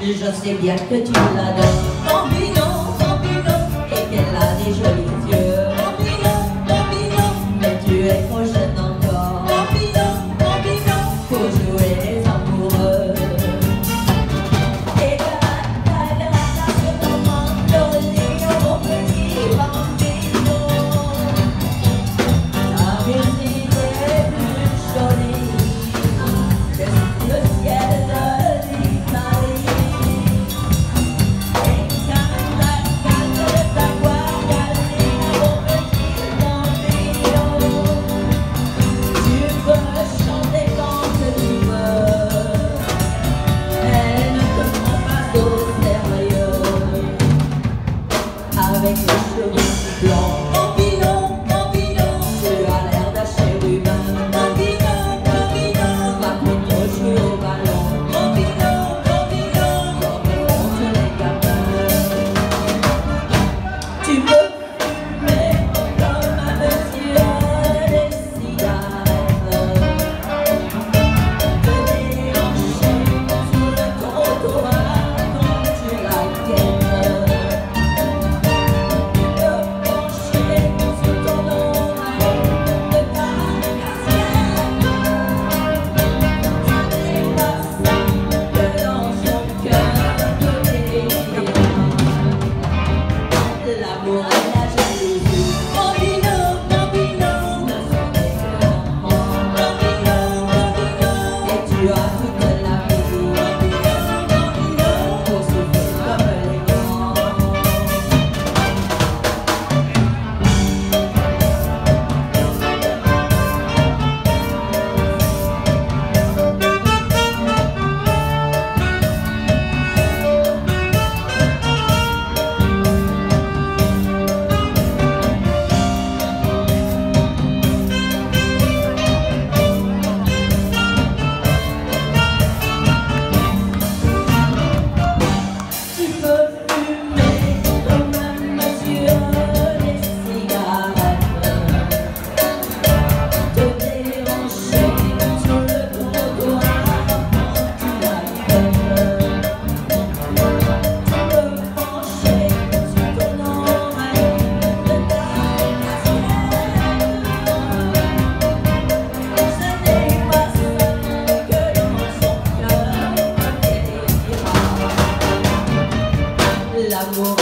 Je sais bien que tu l'adores. Bambino, bambino, et qu'elle a des jolis yeux. Bambino, bambino, mais tu es trop jeune encore. Bambino, bambino, pour jouer les amoureux. Et la sur ton mandolino, mon petit bambino. Ta musique est plus jolie que le ciel de l'Italie. Avec les cheveux blancs. Bambino, bambino, tu as l'air d'un chérubin. Bambino, bambino, va plutôt jouer au ballon. Bambino, bambino, comme font tous les gamins. Tu peux fumer comme un monsieur des cigares, te déhancher sous le trottoir quand tu la guettes. L'amour et la jalousie. Bambino, bambino, ne sont que enfants. Bambino, bambino, et tu as toute la vie. Bambino, bambino, pour souffrir comme les grands. L'amour